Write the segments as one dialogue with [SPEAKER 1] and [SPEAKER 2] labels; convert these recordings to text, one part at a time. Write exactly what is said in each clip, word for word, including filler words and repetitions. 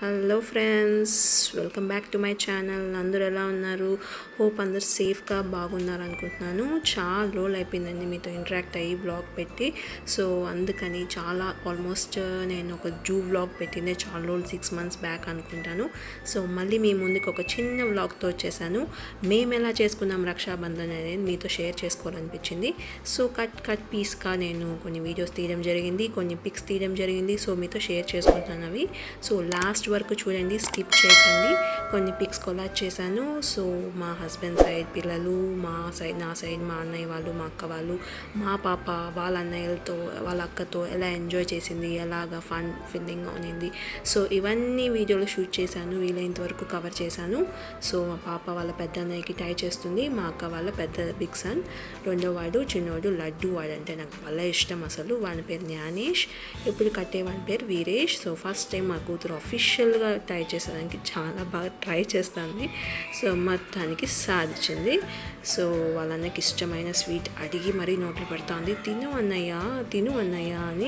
[SPEAKER 1] Hello friends, welcome back to my channel. అందరూ ఎలా ఉన్నారు? హోప్ అందరు సేఫ్గా బాగున్నారు అనుకుంటున్నాను. చాలా రోజులు అయిపోయిందండి మీతో ఇంటరాక్ట్ అయ్యి వ్లాగ్ పెట్టి. సో అందుకని చాలా ఆల్మోస్ట్ నేను ఒక జూ వ్లాగ్ పెట్టిందే చాలా రోజులు, సిక్స్ మంత్స్ బ్యాక్ అనుకుంటాను. సో మళ్ళీ మీ ముందుకు ఒక చిన్న వ్లాగ్తో వచ్చేసాను. మేము ఎలా చేసుకున్నాం రక్షాబంధన్ అనేది మీతో షేర్ చేసుకోవాలనిపించింది. సో కట్ కట్ పీస్గా నేను కొన్ని వీడియోస్ తీయడం జరిగింది, కొన్ని పిక్స్ తీయడం జరిగింది. సో మీతో షేర్ చేసుకుంటాను అవి. సో లాస్ట్ వరకు చూడండి, స్కిప్ చేయకండి. కొన్ని పిక్స్ కొలాజ్ చేశాను. సో మా హస్బెండ్ సైడ్ పిల్లలు, మా సైడ్ నా సైడ్ మా అన్నయ్య వాళ్ళు, మా అక్క వాళ్ళు, మా పాప వాళ్ళ అన్నయ్యలతో వాళ్ళ అక్కతో ఎలా ఎంజాయ్ చేసింది, ఎలాగా ఫన్ ఫీలింగ్ ఉన్నింది. సో ఇవన్నీ వీడియోలు షూట్ చేశాను, వీలైనంత వరకు కవర్ చేశాను. సో మా పాప వాళ్ళ పెద్ద అన్నయ్యకి టై చేస్తుంది, మా అక్క వాళ్ళ పెద్ద బిగ్ సన్, రెండో వాడు చిన్నవాడు లడ్డు. వాడంటే నాకు చాలా ఇష్టం అసలు. వాడి పేరు జ్ఞానేష్, ఇప్పుడు కట్టేవాడి పేరు వీరేష్. సో ఫస్ట్ టైం మా కూతురు అఫీషియల్గా ట్రై చేసేదానికి చాలా బాగా ట్రై చేస్తుంది. సో మొత్తానికి సాధించింది. సో వాళ్ళ అన్నకి ఇష్టమైన స్వీట్ అడిగి మరీ నోట్లు పెడుతుంది, తిను అన్నయ్య తిను అన్నయ్య అని.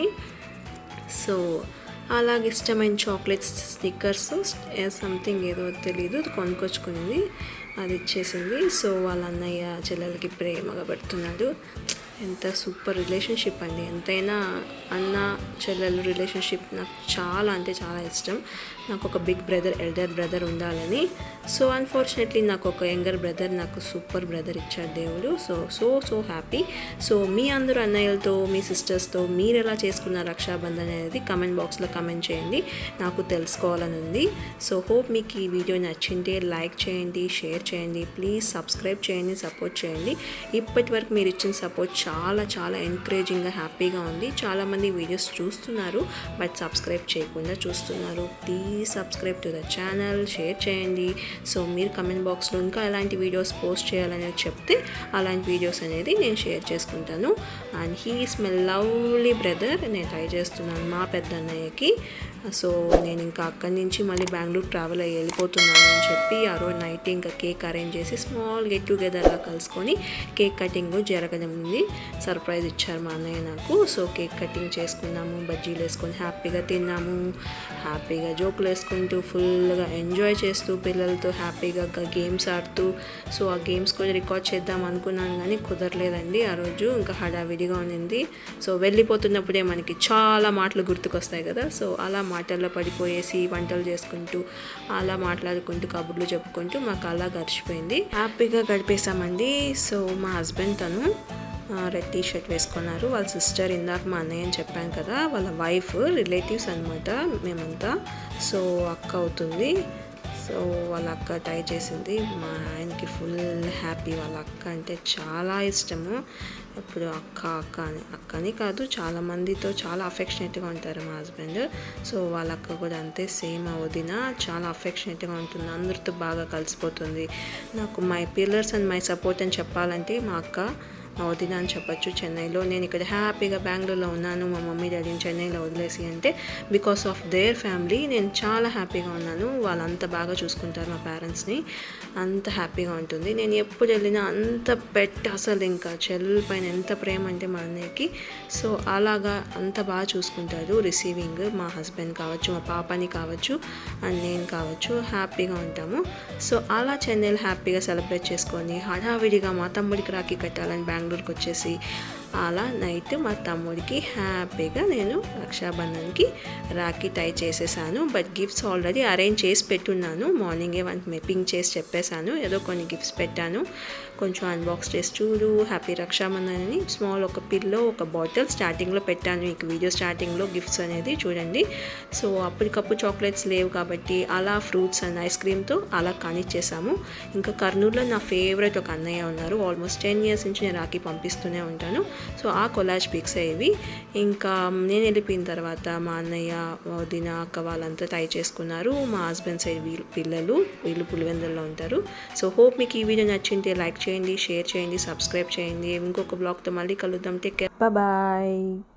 [SPEAKER 1] సో అలాగే ఇష్టమైన చాక్లెట్స్, స్నిక్కర్స్, సంథింగ్ ఏదో తెలీదు కొనుక్కొచ్చుకునేది, అది ఇచ్చేసింది. సో వాళ్ళ అన్నయ్య చెల్లెలకి ప్రేమగా పెడుతున్నాడు. ఎంత సూపర్ రిలేషన్షిప్ అండి. ఎంతైనా అన్న చెల్లెలు రిలేషన్షిప్ నాకు చాలా అంటే చాలా ఇష్టం. నాకు ఒక బిగ్ బ్రదర్, ఎల్డర్ బ్రదర్ ఉండాలని. సో అన్ఫార్చునేట్లీ నాకు ఒక యంగర్ బ్రదర్, నాకు సూపర్ బ్రదర్ ఇచ్చాడు దేవుడు. So so so happy. So మీ అందరూ అన్నయ్యలతో, మీ సిస్టర్స్తో మీరు ఎలా చేసుకున్నారు రక్షాబంధన్ అనేది కమెంట్ బాక్స్లో కమెంట్ చేయండి, నాకు తెలుసుకోవాలని ఉంది. సో హోప్ మీకు ఈ వీడియో నచ్చింటే లైక్ చేయండి, షేర్ చేయండి, ప్లీజ్ సబ్స్క్రైబ్ చేయండి, సపోర్ట్ చేయండి. ఇప్పటి వరకు మీరు ఇచ్చిన సపోర్ట్ చాలా చాలా ఎంకరేజింగ్గా, హ్యాపీగా ఉంది. చాలామంది వీడియోస్ చూస్తున్నారు బట్ సబ్స్క్రైబ్ చేయకుండా చూస్తున్నారు. Please subscribe to the channel, share చేయండి. సో మీరు కమెంట్ బాక్స్లో ఇంకా ఎలాంటి వీడియోస్ పోస్ట్ చేయాలనేది చెప్తే అలాంటి వీడియోస్ అనేది నేను షేర్ చేసుకుంటాను. And he is my lovely brother. నేను ట్రై చేస్తున్నాను మా పెద్ద అన్నయ్యకి. సో నేను ఇంకా అక్కడి నుంచి మళ్ళీ బెంగళూరు ట్రావెల్ అయ్యి వెళ్ళిపోతున్నాను అని చెప్పి ఆ రోజు నైట్ ఇంకా కేక్ అరేంజ్ చేసి స్మాల్ గెట్ టుగెదర్లా కలుసుకొని కేక్ కటింగ్ జరగడం ఉంది. సర్ప్రైజ్ ఇచ్చారు మా అన్నయ్య నాకు. సో కేక్ కటింగ్ చేసుకున్నాము, బజ్జీలు వేసుకొని హ్యాపీగా తిన్నాము, హ్యాపీగా జోకులు వేసుకుంటూ ఫుల్గా ఎంజాయ్ చేస్తూ పిల్లలతో హ్యాపీగా గేమ్స్ ఆడుతూ. సో ఆ గేమ్స్ కూడా రికార్డ్ చేద్దాం అనుకున్నాను కానీ కుదరలేదండి ఆ రోజు, ఇంకా హడావిడిగా ఉన్నింది. సో వెళ్ళిపోతున్నప్పుడే మనకి చాలా మాటలు గుర్తుకొస్తాయి కదా. సో అలా మాటల్లో పడిపోయేసి వంటలు చేసుకుంటూ అలా మాట్లాడుకుంటూ కబుర్లు చెప్పుకుంటూ మాకు అలా గడిచిపోయింది, హ్యాపీగా గడిపేశామండి. సో మా హస్బెండ్ తను రెడ్ టీ షర్ట్ వేసుకున్నారు. వాళ్ళ సిస్టర్, ఇందాక మా అన్నయ్య అని చెప్పాను కదా, వాళ్ళ వైఫ్, రిలేటివ్స్ అనమాట మేమంతా. సో అక్క అవుతుంది. సో వాళ్ళ అక్క టై చేసింది. మా ఆయనకి ఫుల్ హ్యాపీ. వాళ్ళ అక్క అంటే చాలా ఇష్టము. ఇప్పుడు అక్క అక్క అని అక్కని కాదు, చాలామందితో చాలా అఫెక్షనేట్గా ఉంటారు మా హస్బెండ్. సో వాళ్ళ అక్క కూడా అంతే, సేమ్ వదిన, చాలా అఫెక్షనేట్గా ఉంటుంది, అందరితో బాగా కలిసిపోతుంది. నాకు my pillars and my support అని చెప్పాలంటే మా అక్క, మా వదిన అని చెప్పచ్చు. చెన్నైలో నేను ఇక్కడ హ్యాపీగా బెంగళూరులో ఉన్నాను, మా మమ్మీ డాడీని చెన్నైలో వదిలేసి అంటే బికాస్ ఆఫ్ దేర్ ఫ్యామిలీ నేను చాలా హ్యాపీగా ఉన్నాను. వాళ్ళంత బాగా చూసుకుంటారు మా పేరెంట్స్ని, అంత హ్యాపీగా ఉంటుంది. నేను ఎప్పుడు వెళ్ళినా అంత పెట్, అసలు ఇంకా చెల్లెల పైన ఎంత ప్రేమ అంటే మా అన్నయ్యకి. సో అలాగా అంత బాగా చూసుకుంటారు. రిసీవింగ్ మా హస్బెండ్ కావచ్చు, మా పాపని కావచ్చు, అండ్ నేను కావచ్చు, హ్యాపీగా ఉంటాము. సో అలా చెన్నైలో హ్యాపీగా సెలబ్రేట్ చేసుకొని హడావిడిగా మా తమ్ముడికి రాఖీ కట్టాలని బెంగళూరుకి వచ్చేసి అలా నైట్ మా తమ్ముడికి హ్యాపీగా నేను రక్షాబంధన్కి రాఖీ టై చేసేసాను. బట్ గిఫ్ట్స్ ఆల్రెడీ అరేంజ్ చేసి పెట్టున్నాను. మార్నింగే వన్ పింక్ చేసి చెప్పేశాను, ఏదో కొన్ని గిఫ్ట్స్ పెట్టాను, కొంచెం అన్బాక్స్ చేసి చూడు హ్యాపీ రక్షాబంధన్ అని. స్మాల్ ఒక పిల్లో, ఒక బాటిల్ స్టార్టింగ్లో పెట్టాను, మీకు వీడియో స్టార్టింగ్లో గిఫ్ట్స్ అనేది చూడండి. సో అప్పటికప్పుడు చాక్లెట్స్ లేవు కాబట్టి అలా ఫ్రూట్స్ అండ్ ఐస్ క్రీమ్తో అలా కానిచ్చేసాము. ఇంకా కర్నూలులో నా ఫేవరెట్ ఒక అన్నయ్య ఉన్నారు, ఆల్మోస్ట్ టెన్ ఇయర్స్ నుంచి నేను రాఖీ పంపిస్తూనే ఉంటాను. సో ఆ కొలాజ్ పిక్స్ ఇవి. ఇంకా నేను వెళ్ళిపోయిన తర్వాత మా అన్నయ్య, వదిన, అక్క వాళ్ళంతా టై చేసుకున్నారు. మా హస్బెండ్ సైడ్ వీళ్ళు పిల్లలు, వీళ్ళు పులివెందుల్లో ఉంటారు. సో హోప్ మీకు ఈ వీడియో నచ్చింటే లైక్ చేయండి, షేర్ చేయండి, సబ్స్క్రైబ్ చేయండి. ఇంకొక బ్లాగ్తో మళ్ళీ కలుద్దాం. Take care, bye.